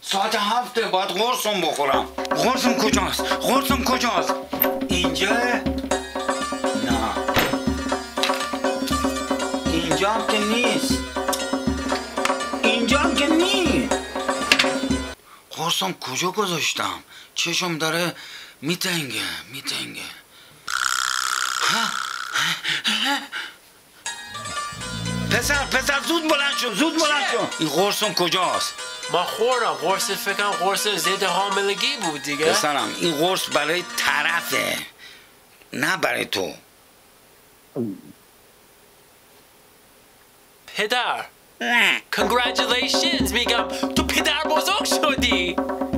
ساعت 7 باید قرصم بخورم. قرصم کجاست؟ قرصم کجاست؟ اینجا؟ نه اینجا هم که نیست. اینجا هم که نیست. قرصم کجا گذاشتم؟ چشم داره میتنگه. پسر زود بلند شو. این قرصم کجاست؟ ما خوردم. قرص فکرم قرص ضد حاملگی بود دیگه. پسرم این قرص برای طرفه، نه برای تو. پدر congratulations میگم تو پدر بزرگ شدی.